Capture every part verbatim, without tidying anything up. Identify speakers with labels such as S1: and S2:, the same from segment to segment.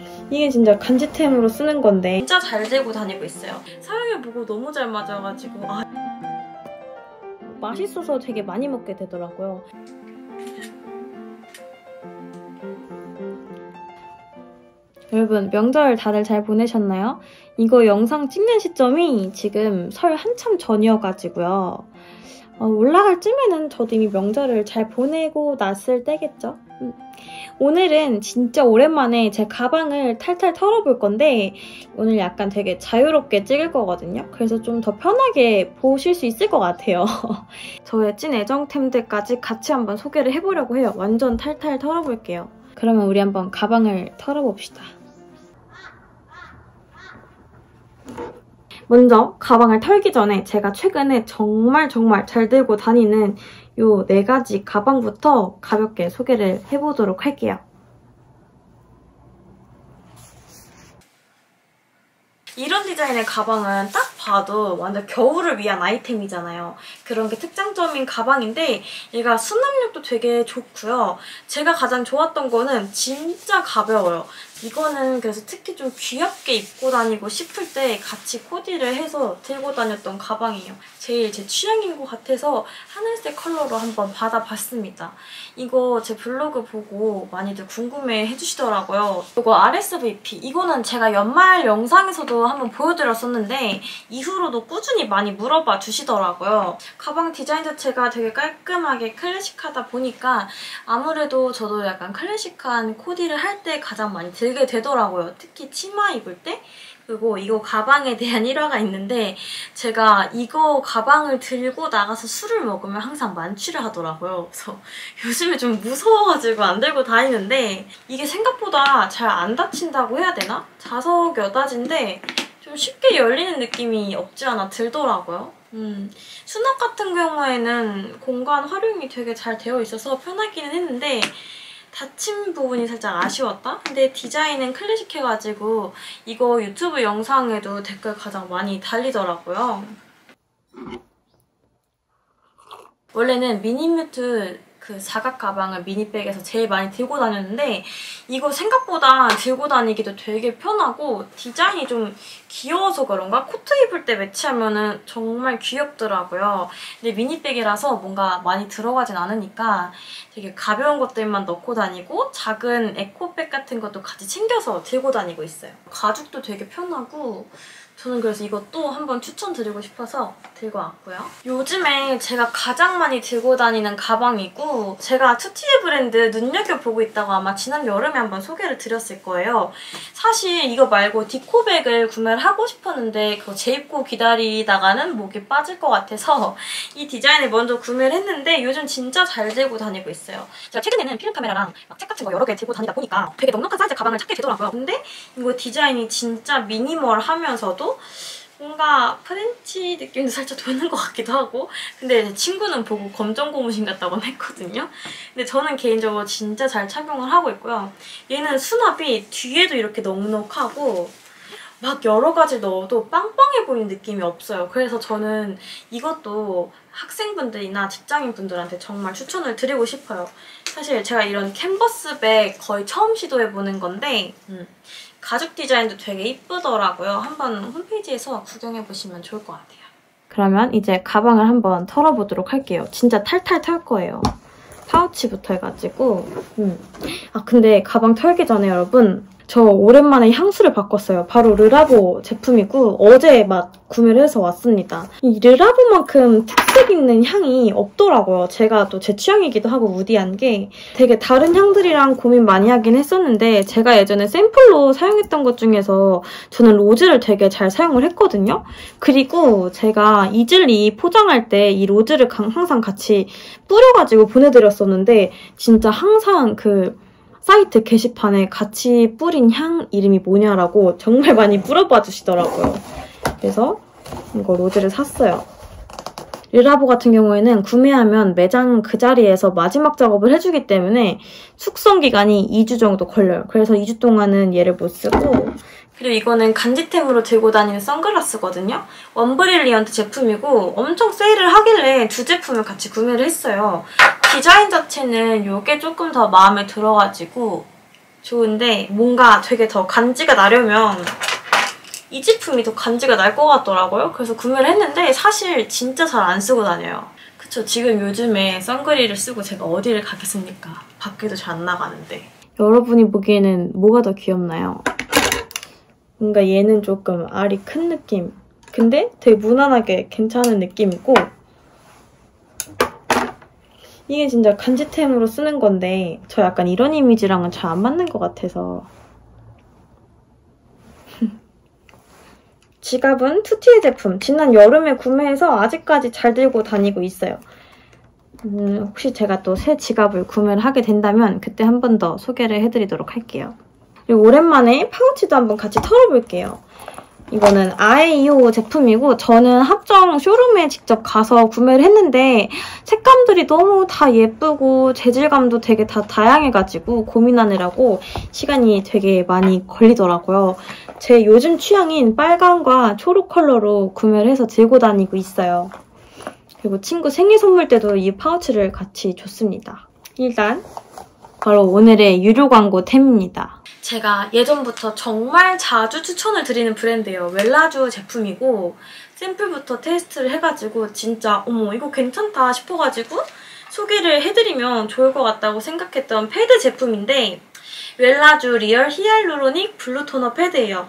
S1: 이게 진짜 간지템으로 쓰는 건데 진짜 잘 들고 다니고 있어요. 사용해보고 너무 잘 맞아가지고 아, 맛있어서 되게 많이 먹게 되더라고요. 여러분 명절 다들 잘 보내셨나요? 이거 영상 찍는 시점이 지금 설 한참 전이어가지고요. 어, 올라갈 쯤에는 저도 이미 명절을 잘 보내고 났을 때겠죠? 음. 오늘은 진짜 오랜만에 제 가방을 탈탈 털어볼 건데 오늘 약간 되게 자유롭게 찍을 거거든요. 그래서 좀 더 편하게 보실 수 있을 것 같아요. 저의 찐 애정템들까지 같이 한번 소개를 해보려고 해요. 완전 탈탈 털어볼게요. 그러면 우리 한번 가방을 털어봅시다. 먼저 가방을 털기 전에 제가 최근에 정말 정말 잘 들고 다니는 요 네 가지 가방부터 가볍게 소개를 해보도록 할게요. 이런 디자인의 가방은 딱 봐도 완전 겨울을 위한 아이템이잖아요. 그런 게 특장점인 가방인데 얘가 수납력도 되게 좋고요. 제가 가장 좋았던 거는 진짜 가벼워요. 이거는 그래서 특히 좀 귀엽게 입고 다니고 싶을 때 같이 코디를 해서 들고 다녔던 가방이에요. 제일 제 취향인 것 같아서 하늘색 컬러로 한번 받아봤습니다. 이거 제 블로그 보고 많이들 궁금해 해주시더라고요. 이거 알에스브이피. 이거는 제가 연말 영상에서도 한번 보여드렸었는데 이후로도 꾸준히 많이 물어봐 주시더라고요. 가방 디자인 자체가 되게 깔끔하게 클래식하다 보니까 아무래도 저도 약간 클래식한 코디를 할 때 가장 많이 들게 되더라고요. 특히 치마 입을 때. 그리고 이거 가방에 대한 일화가 있는데 제가 이거 가방을 들고 나가서 술을 먹으면 항상 만취를 하더라고요. 그래서 요즘에 좀 무서워가지고 안 들고 다니는데 이게 생각보다 잘 안 닫힌다고 해야 되나? 자석 여닫인데 좀 쉽게 열리는 느낌이 없지 않아 들더라고요. 음, 수납 같은 경우에는 공간 활용이 되게 잘 되어 있어서 편하기는 했는데 닫힌 부분이 살짝 아쉬웠다? 근데 디자인은 클래식해가지고 이거 유튜브 영상에도 댓글 가장 많이 달리더라고요. 원래는 미니뮤트 그 사각 가방을 미니백에서 제일 많이 들고 다녔는데 이거 생각보다 들고 다니기도 되게 편하고 디자인이 좀 귀여워서 그런가? 코트 입을 때 매치하면은 정말 귀엽더라고요. 근데 미니백이라서 뭔가 많이 들어가진 않으니까 되게 가벼운 것들만 넣고 다니고 작은 에코백 같은 것도 같이 챙겨서 들고 다니고 있어요. 가죽도 되게 편하고 저는 그래서 이것도 한번 추천드리고 싶어서 들고 왔고요. 요즘에 제가 가장 많이 들고 다니는 가방이고 제가 투티에 브랜드 눈여겨보고 있다고 아마 지난 여름에 한번 소개를 드렸을 거예요. 사실 이거 말고 디코백을 구매를 하고 싶었는데 그거 재입고 기다리다가는 목이 빠질 것 같아서 이 디자인을 먼저 구매를 했는데 요즘 진짜 잘 들고 다니고 있어요. 제가 최근에는 필름 카메라랑 막 책 같은 거 여러 개 들고 다니다 보니까 되게 넉넉한 사이즈 가방을 찾게 되더라고요. 근데 이거 디자인이 진짜 미니멀하면서도 뭔가 프렌치 느낌도 살짝 도는 것 같기도 하고 근데 제 친구는 보고 검정 고무신 같다고 했거든요. 근데 저는 개인적으로 진짜 잘 착용을 하고 있고요. 얘는 수납이 뒤에도 이렇게 넉넉하고 막 여러 가지 넣어도 빵빵해 보이는 느낌이 없어요. 그래서 저는 이것도 학생분들이나 직장인분들한테 정말 추천을 드리고 싶어요. 사실 제가 이런 캔버스백 거의 처음 시도해보는 건데 음, 가죽 디자인도 되게 이쁘더라고요. 한번 홈페이지에서 구경해보시면 좋을 것 같아요. 그러면 이제 가방을 한번 털어보도록 할게요. 진짜 탈탈 털 거예요. 파우치부터 해가지고 음. 아 근데 가방 털기 전에 여러분 저 오랜만에 향수를 바꿨어요. 바로 르라보 제품이고 어제 막 구매를 해서 왔습니다. 이 르라보만큼 특색 있는 향이 없더라고요. 제가 또 제 취향이기도 하고 우디한 게 되게 다른 향들이랑 고민 많이 하긴 했었는데 제가 예전에 샘플로 사용했던 것 중에서 저는 로즈를 되게 잘 사용을 했거든요. 그리고 제가 이즐리 포장할 때 이 로즈를 항상 같이 뿌려가지고 보내드렸었는데 진짜 항상 그 사이트 게시판에 같이 뿌린 향 이름이 뭐냐라고 정말 많이 물어봐 주시더라고요. 그래서 이거 로즈를 샀어요. 르라보 같은 경우에는 구매하면 매장 그 자리에서 마지막 작업을 해주기 때문에 숙성 기간이 이 주 정도 걸려요. 그래서 이 주 동안은 얘를 못 쓰고 그리고 이거는 간지템으로 들고 다니는 선글라스거든요. 원브릴리언트 제품이고 엄청 세일을 하길래 두 제품을 같이 구매를 했어요. 디자인 자체는 이게 조금 더 마음에 들어가지고 좋은데 뭔가 되게 더 간지가 나려면 이 제품이 더 간지가 날 것 같더라고요. 그래서 구매를 했는데 사실 진짜 잘 안 쓰고 다녀요. 그쵸, 지금 요즘에 선글이를 쓰고 제가 어디를 가겠습니까? 밖에도 잘 안 나가는데. 여러분이 보기에는 뭐가 더 귀엽나요? 뭔가 얘는 조금 알이 큰 느낌. 근데 되게 무난하게 괜찮은 느낌이고, 이게 진짜 간지템으로 쓰는 건데 저 약간 이런 이미지랑은 잘 안 맞는 것 같아서. 지갑은 투티의 제품. 지난 여름에 구매해서 아직까지 잘 들고 다니고 있어요. 음, 혹시 제가 또 새 지갑을 구매를 하게 된다면 그때 한 번 더 소개를 해드리도록 할게요. 그리고 오랜만에 파우치도 한번 같이 털어볼게요. 이거는 아이이오 제품이고 저는 합정 쇼룸에 직접 가서 구매를 했는데 색감들이 너무 다 예쁘고 재질감도 되게 다 다양해가지고 고민하느라고 시간이 되게 많이 걸리더라고요. 제 요즘 취향인 빨강과 초록 컬러로 구매를 해서 들고 다니고 있어요. 그리고 친구 생일 선물 때도 이 파우치를 같이 줬습니다. 일단 바로 오늘의 유료 광고템입니다. 제가 예전부터 정말 자주 추천을 드리는 브랜드예요. 웰라쥬 제품이고 샘플부터 테스트를 해가지고 진짜 어머 이거 괜찮다 싶어가지고 소개를 해드리면 좋을 것 같다고 생각했던 패드 제품인데 웰라쥬 리얼 히알루로닉 블루 토너 패드예요.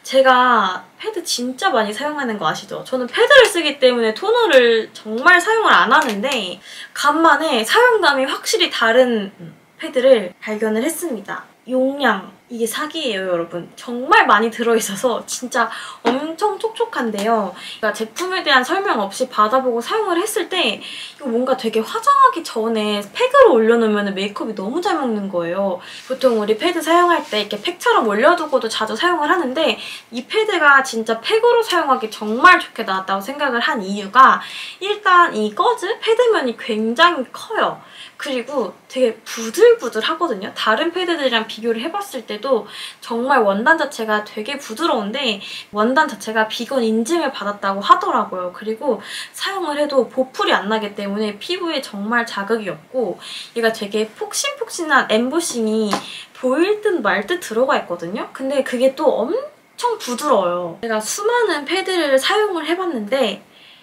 S1: 제가 패드 진짜 많이 사용하는 거 아시죠? 저는 패드를 쓰기 때문에 토너를 정말 사용을 안 하는데 간만에 사용감이 확실히 다른 패드를 발견을 했습니다. 용량, 이게 사기예요, 여러분. 정말 많이 들어있어서 진짜 엄청 촉촉한데요. 그러니까 제품에 대한 설명 없이 받아보고 사용을 했을 때 이거 뭔가 되게 화장하기 전에 팩으로 올려놓으면 메이크업이 너무 잘 먹는 거예요. 보통 우리 패드 사용할 때 이렇게 팩처럼 올려두고도 자주 사용을 하는데 이 패드가 진짜 팩으로 사용하기 정말 좋게 나왔다고 생각을 한 이유가 일단 이 거즈 패드면이 굉장히 커요. 그리고 되게 부들부들하거든요. 다른 패드들이랑 비교를 해봤을 때도 정말 원단 자체가 되게 부드러운데 원단 자체가 비건 인증을 받았다고 하더라고요. 그리고 사용을 해도 보풀이 안 나기 때문에 피부에 정말 자극이 없고 얘가 되게 폭신폭신한 엠보싱이 보일 듯 말 듯 들어가 있거든요. 근데 그게 또 엄청 부드러워요. 제가 수많은 패드를 사용을 해봤는데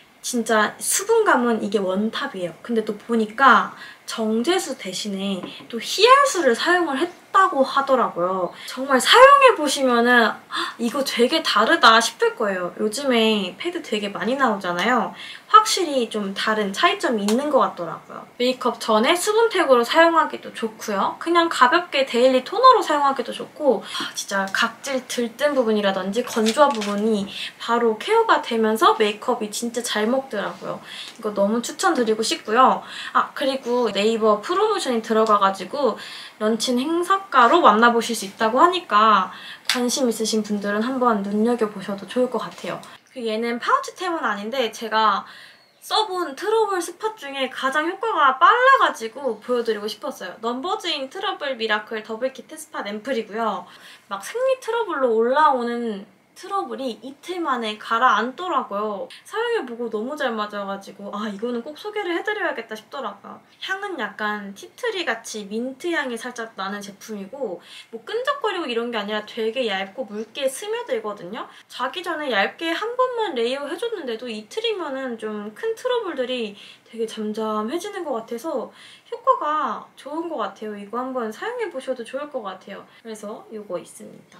S1: 진짜 수분감은 이게 원탑이에요. 근데 또 보니까 정제수 대신에 또 히알수를 사용을 했다고 하더라고요. 정말 사용해보시면은 이거 되게 다르다 싶을 거예요. 요즘에 패드 되게 많이 나오잖아요. 확실히 좀 다른 차이점이 있는 것 같더라고요. 메이크업 전에 수분택으로 사용하기도 좋고요. 그냥 가볍게 데일리 토너로 사용하기도 좋고 진짜 각질 들뜬 부분이라든지 건조한 부분이 바로 케어가 되면서 메이크업이 진짜 잘 먹더라고요. 이거 너무 추천드리고 싶고요. 아 그리고 네이버 프로모션이 들어가가지고 런칭 행사가로 만나보실 수 있다고 하니까 관심 있으신 분들은 한번 눈여겨보셔도 좋을 것 같아요. 얘는 파우치템은 아닌데 제가 써본 트러블 스팟 중에 가장 효과가 빨라가지고 보여드리고 싶었어요. 넘버즈인 트러블 미라클 더블 키트 스팟 앰플이고요. 막 생리 트러블로 올라오는 트러블이 이틀 만에 가라앉더라고요. 사용해보고 너무 잘 맞아가지고 아 이거는 꼭 소개를 해드려야겠다 싶더라고요. 향은 약간 티트리같이 민트 향이 살짝 나는 제품이고 뭐 끈적거리고 이런 게 아니라 되게 얇고 묽게 스며들거든요. 자기 전에 얇게 한 번만 레이어 해줬는데도 이틀이면은 좀 큰 트러블들이 되게 잠잠해지는 것 같아서 효과가 좋은 것 같아요. 이거 한번 사용해보셔도 좋을 것 같아요. 그래서 이거 있습니다.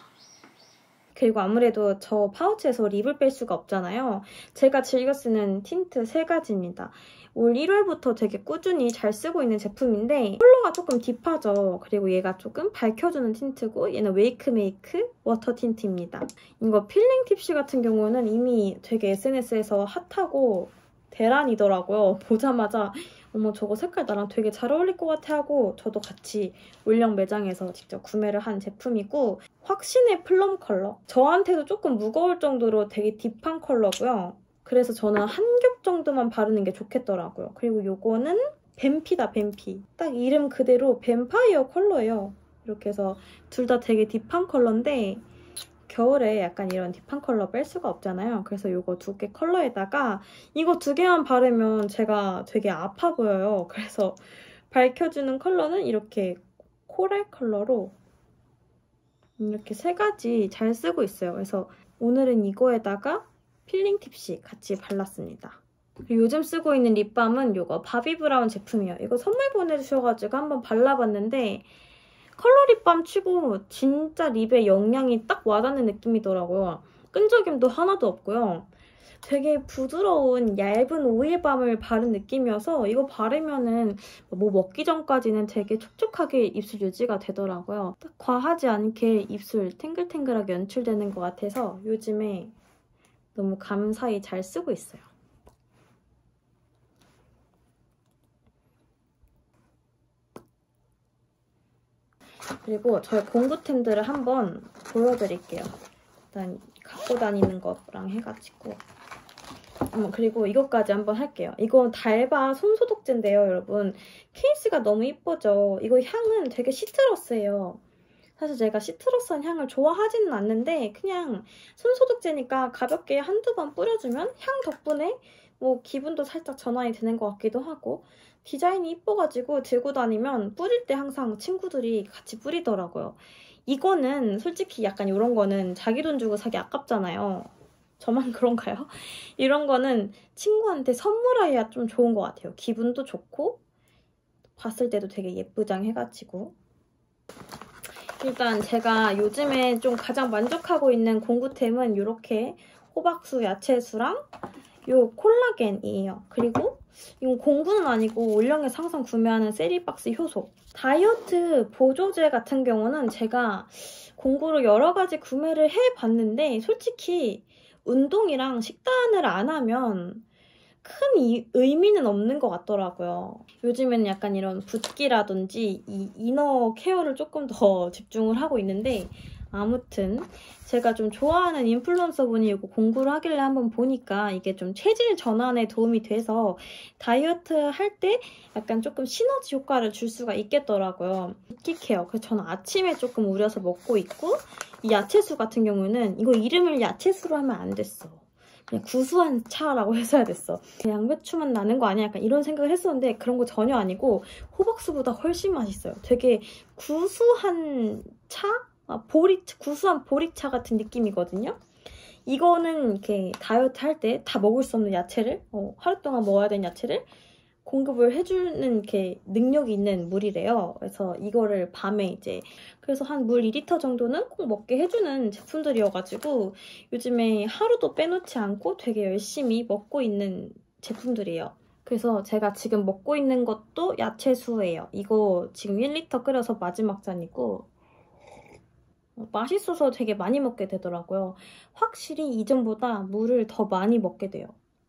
S1: 그리고 아무래도 저 파우치에서 립을 뺄 수가 없잖아요. 제가 즐겨 쓰는 틴트 세 가지입니다. 올 일월부터 되게 꾸준히 잘 쓰고 있는 제품인데 컬러가 조금 딥하죠. 그리고 얘가 조금 밝혀주는 틴트고 얘는 웨이크메이크 워터 틴트입니다. 이거 필링 팁시 같은 경우는 이미 되게 에스엔에스에서 핫하고 대란이더라고요. 보자마자 어머 저거 색깔 나랑 되게 잘 어울릴 것 같아 하고 저도 같이 올영 매장에서 직접 구매를 한 제품이고 확신의 플럼 컬러. 저한테도 조금 무거울 정도로 되게 딥한 컬러고요. 그래서 저는 한 겹 정도만 바르는 게 좋겠더라고요. 그리고 요거는 뱀피다 뱀피. 딱 이름 그대로 뱀파이어 컬러예요. 이렇게 해서 둘 다 되게 딥한 컬러인데 겨울에 약간 이런 딥한 컬러 뺄 수가 없잖아요. 그래서 이거 두 개 컬러에다가 이거 두 개만 바르면 제가 되게 아파 보여요. 그래서 밝혀주는 컬러는 이렇게 코랄 컬러로 이렇게 세 가지 잘 쓰고 있어요. 그래서 오늘은 이거에다가 필링 팁시 같이 발랐습니다. 그리고 요즘 쓰고 있는 립밤은 이거 바비브라운 제품이에요. 이거 선물 보내주셔가지고 한번 발라봤는데 컬러 립밤 치고 진짜 립에 영양이 딱 와닿는 느낌이더라고요. 끈적임도 하나도 없고요. 되게 부드러운 얇은 오일밤을 바른 느낌이어서 이거 바르면은 뭐 먹기 전까지는 되게 촉촉하게 입술 유지가 되더라고요. 딱 과하지 않게 입술 탱글탱글하게 연출되는 것 같아서 요즘에 너무 감사히 잘 쓰고 있어요. 그리고 저희 공구템들을 한번 보여드릴게요. 일단 갖고 다니는 거랑 해가지고 어, 그리고 이것까지 한번 할게요. 이건 달바 손소독제인데요, 여러분. 케이스가 너무 이쁘죠? 이거 향은 되게 시트러스예요. 사실 제가 시트러스한 향을 좋아하지는 않는데 그냥 손소독제니까 가볍게 한두 번 뿌려주면 향 덕분에 뭐 기분도 살짝 전환이 되는 것 같기도 하고 디자인이 이뻐가지고 들고 다니면 뿌릴 때 항상 친구들이 같이 뿌리더라고요. 이거는 솔직히 약간 이런 거는 자기 돈 주고 사기 아깝잖아요. 저만 그런가요? 이런 거는 친구한테 선물해야 좀 좋은 것 같아요. 기분도 좋고 봤을 때도 되게 예쁘장해가지고. 일단 제가 요즘에 좀 가장 만족하고 있는 공구템은 이렇게 호박수 야채수랑 요 콜라겐이에요. 그리고 이건 공구는 아니고 올영에서 항상 구매하는 세리박스 효소. 다이어트 보조제 같은 경우는 제가 공구로 여러 가지 구매를 해봤는데 솔직히 운동이랑 식단을 안 하면 큰 이, 의미는 없는 것 같더라고요. 요즘에는 약간 이런 붓기라든지 이 이너 케어를 조금 더 집중을 하고 있는데 아무튼 제가 좀 좋아하는 인플루언서분이 이거 공구를 하길래 한번 보니까 이게 좀 체질 전환에 도움이 돼서 다이어트 할 때 약간 조금 시너지 효과를 줄 수가 있겠더라고요. 붓기 케어. 그래서 저는 아침에 조금 우려서 먹고 있고 이 야채수 같은 경우는 이거 이름을 야채수로 하면 안 됐어. 그냥 구수한 차라고 해서야 됐어. 양배추만 나는 거 아니야? 약간 이런 생각을 했었는데 그런 거 전혀 아니고 호박수보다 훨씬 맛있어요. 되게 구수한 차? 아, 보리, 구수한 보리차 같은 느낌이거든요. 이거는 이렇게 다이어트 할 때 다 먹을 수 없는 야채를 어, 하루 동안 먹어야 되는 야채를 공급을 해주는 이렇게 능력이 있는 물이래요. 그래서 이거를 밤에 이제 그래서 한 물 이 리터 정도는 꼭 먹게 해주는 제품들이어가지고 요즘에 하루도 빼놓지 않고 되게 열심히 먹고 있는 제품들이에요. 그래서 제가 지금 먹고 있는 것도 야채수예요. 이거 지금 일 리터 끓여서 마지막 잔이고 맛있어서 되게 많이 먹게 되더라고요. 확실히 이전보다 물을 더 많이 먹게 돼요.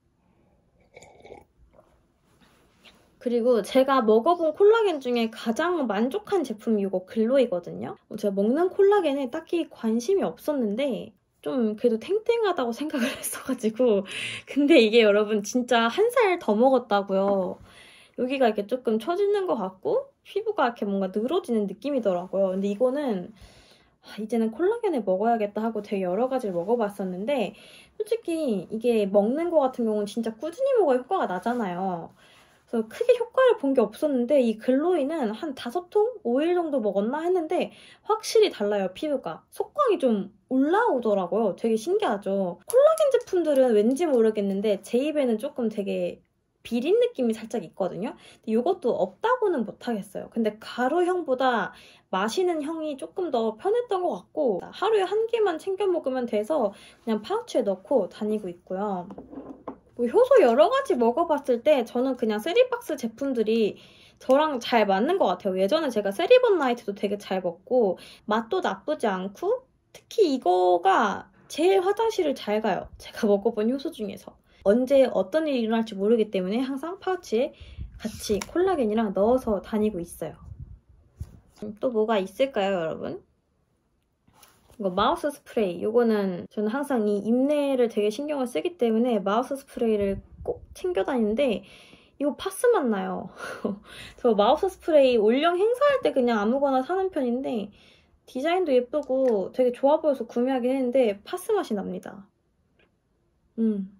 S1: 그리고 제가 먹어본 콜라겐 중에 가장 만족한 제품이 이거 글로이거든요. 제가 먹는 콜라겐에 딱히 관심이 없었는데 좀 그래도 탱탱하다고 생각을 했어가지고 근데 이게 여러분 진짜 한 살 더 먹었다고요. 여기가 이렇게 조금 처지는 것 같고 피부가 이렇게 뭔가 늘어지는 느낌이더라고요. 근데 이거는 아, 이제는 콜라겐을 먹어야겠다 하고 되게 여러 가지를 먹어봤었는데 솔직히 이게 먹는 거 같은 경우는 진짜 꾸준히 먹어야 효과가 나잖아요. 그래서 크게 효과를 본 게 없었는데 이 글로이는 한 다섯 통? 오 일 정도 먹었나 했는데 확실히 달라요, 피부가. 속광이 좀 올라오더라고요. 되게 신기하죠. 콜라겐 제품들은 왠지 모르겠는데 제 입에는 조금 되게 비린 느낌이 살짝 있거든요. 근데 이것도 없다고는 못하겠어요. 근데 가루형보다 마시는 형이 조금 더 편했던 것 같고 하루에 한 개만 챙겨 먹으면 돼서 그냥 파우치에 넣고 다니고 있고요. 뭐 효소 여러 가지 먹어봤을 때 저는 그냥 세리박스 제품들이 저랑 잘 맞는 것 같아요. 예전에 제가 세리번 나이트도 되게 잘 먹고 맛도 나쁘지 않고 특히 이거가 제일 화장실을 잘 가요. 제가 먹어본 효소 중에서. 언제 어떤 일이 일어날지 모르기 때문에 항상 파우치에 같이 콜라겐이랑 넣어서 다니고 있어요. 또 뭐가 있을까요, 여러분? 이거 마우스 스프레이. 이거는 저는 항상 이 입내를 되게 신경을 쓰기 때문에 마우스 스프레이를 꼭 챙겨 다니는데 이거 파스 맛 나요. 저 마우스 스프레이 올영 행사할 때 그냥 아무거나 사는 편인데 디자인도 예쁘고 되게 좋아 보여서 구매하긴 했는데 파스 맛이 납니다. 음.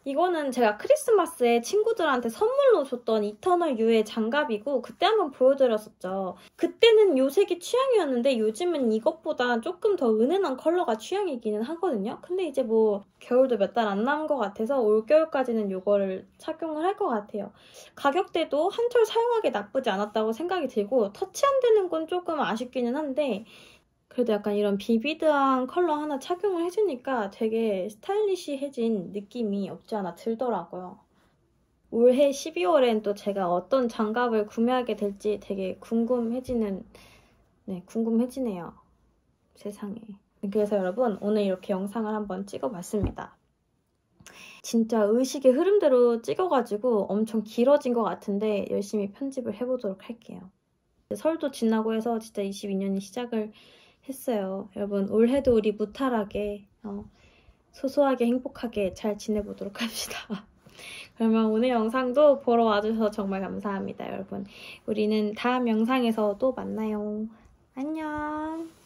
S1: 이거는 제가 크리스마스에 친구들한테 선물로 줬던 이터널 U의 장갑이고 그때 한번 보여드렸었죠. 그때는 요 색이 취향이었는데 요즘은 이것보다 조금 더 은은한 컬러가 취향이기는 하거든요. 근데 이제 뭐 겨울도 몇 달 안 남은 것 같아서 올겨울까지는 이거를 착용을 할 것 같아요. 가격대도 한철 사용하기 나쁘지 않았다고 생각이 들고 터치 안 되는 건 조금 아쉽기는 한데 그래도 약간 이런 비비드한 컬러 하나 착용을 해주니까 되게 스타일리시해진 느낌이 없지 않아 들더라고요. 올해 십이월엔 또 제가 어떤 장갑을 구매하게 될지 되게 궁금해지는, 네, 궁금해지네요. 세상에. 그래서 여러분, 오늘 이렇게 영상을 한번 찍어봤습니다. 진짜 의식의 흐름대로 찍어가지고 엄청 길어진 것 같은데 열심히 편집을 해보도록 할게요. 설도 지나고 해서 진짜 이십이 년이 시작을 했어요. 여러분 올해도 우리 무탈하게 어, 소소하게 행복하게 잘 지내보도록 합시다. 그러면 오늘 영상도 보러 와주셔서 정말 감사합니다. 여러분 우리는 다음 영상에서 또 만나요. 안녕.